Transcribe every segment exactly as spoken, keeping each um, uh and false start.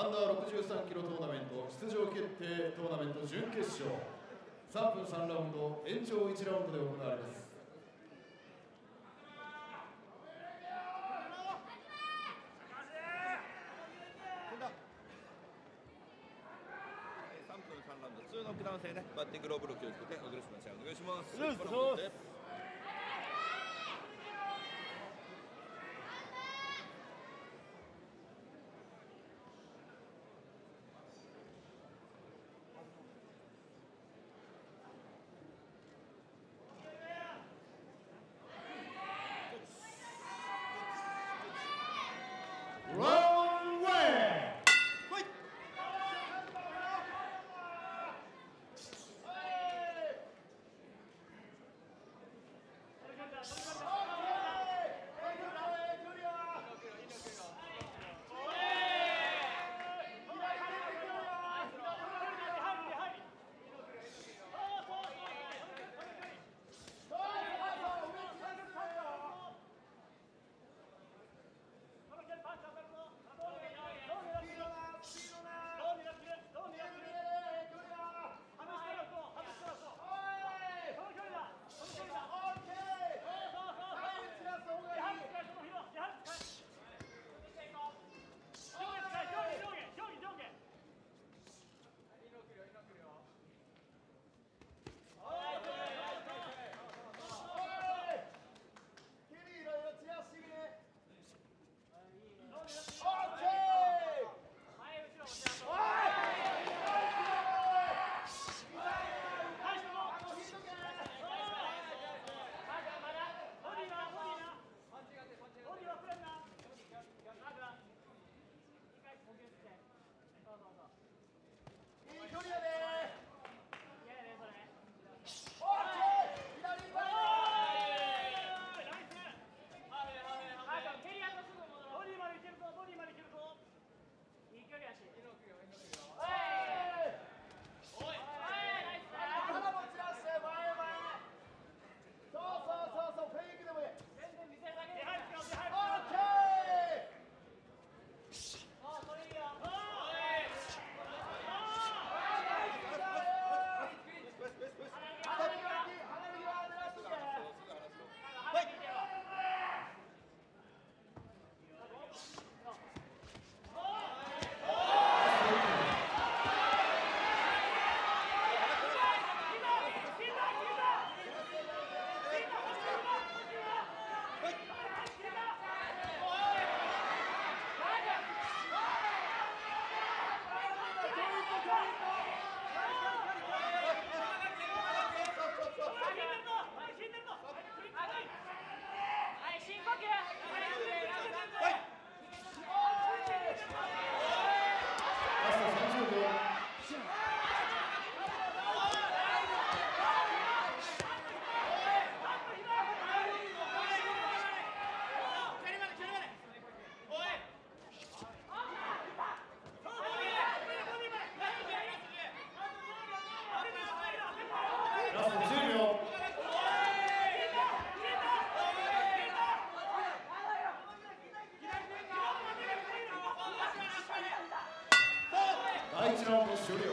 アンダーろくじゅうさんキロトーナメント出場決定トーナメント準決勝さんぷんさんラウンド延長いちラウンドで行われます。 さんぷんさんラウンド普通ノックダウン制ね、バッティングローブロックをつけてアグレッシブな試合お願いします。 第一ラウンド終了。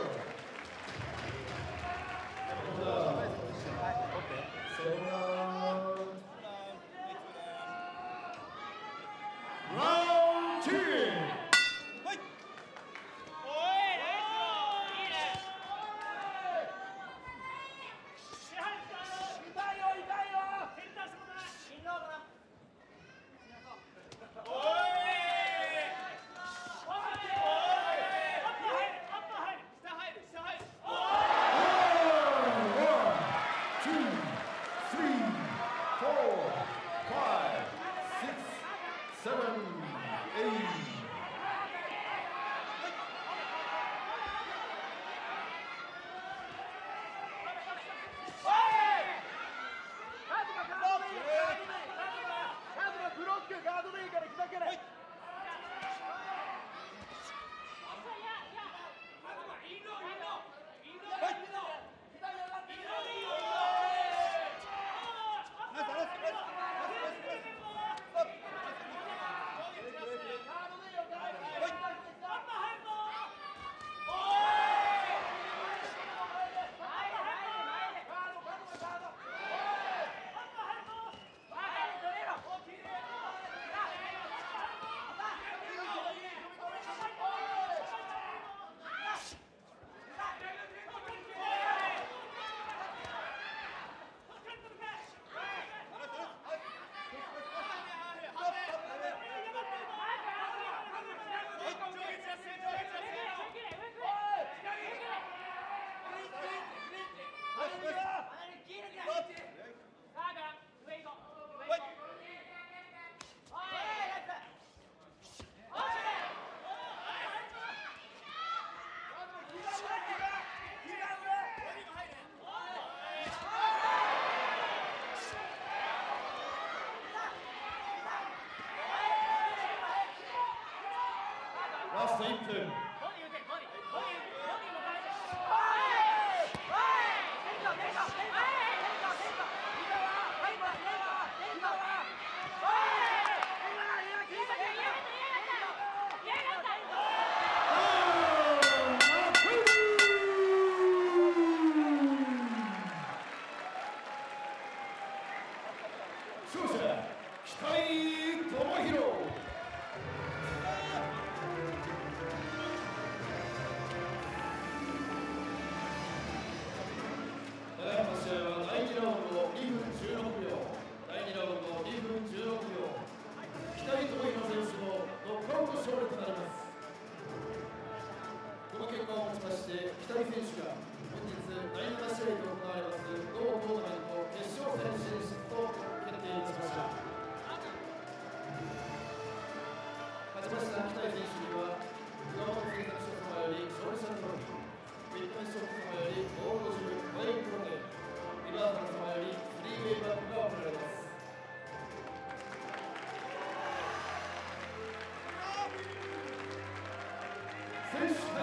ラストいっぷん。勝者、北井智弘。ただいまの試合はだいにラウンドにふんじゅうろくびょう、だいにラウンドにふんじゅうろくびょう、北井智弘選手のノックアウト勝利となります。この結果をもちまして北井選手が本日だいなな試合で行われます同トーナメント決勝戦進出と決定いたしました。勝ちました北井選手には熊本製作所様より勝利者トロフィー、フィットネスショップ様よりゴールドジムファインプロテイン、リバーサル様よりスリーウェイバッグが贈られます。選手